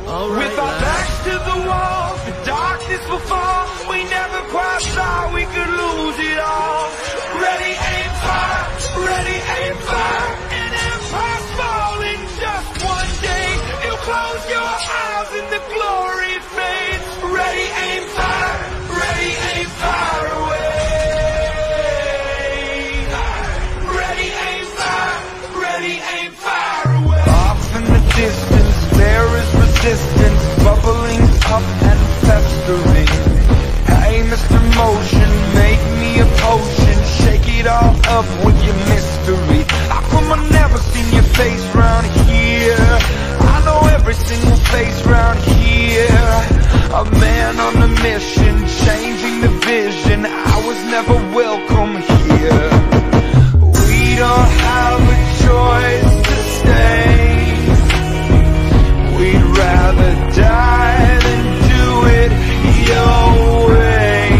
With our backs to the wall, the darkness will fall. We never quite thought we could lose it all. Ready, aim, fire. Ready, aim, fire. An empire's fall in just one day. You'll close your eyes and the glory fades. Ready, aim, fire. Ready, aim, fire away. Ready, aim, fire. Ready, aim, fire away. Off in the distance there is resistance, bubbling up and festering. Hey, Mr. Motion, make me a potion, shake it all up with your mystery. How come I never seen your face round here? I know every single face round here. A man on a mission, changing the vision. I was never welcome here. We don't have a choice to stay. We'd rather die than do it your way.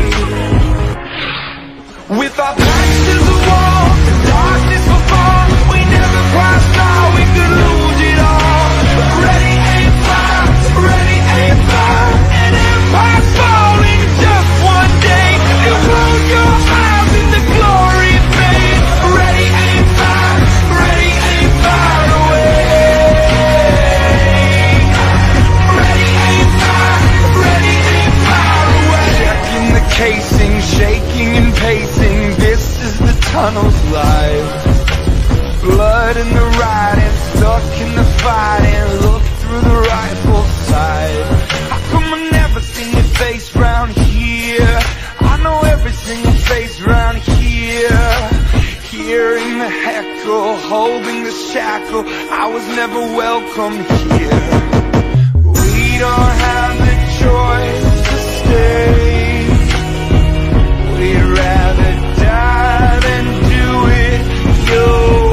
With our backs to the wall, the darkness will fall. We never quite thought we could lose it all. Ready, aim, fire. Ready, aim, fire. An empire's fall in just one day. You close your eyes and the glory fades. Ready, aim, fire. Ready, aim, fire away. Casing, shaking and pacing, this is the tunnel's life. Blood in the riding, stuck in the fighting, look through the rifle sight. How come I never seen your face round here? I know every single face round here. Hearing the heckle, holding the shackle, I was never welcome here. We don't have the choice to stay. We'd rather die than do it your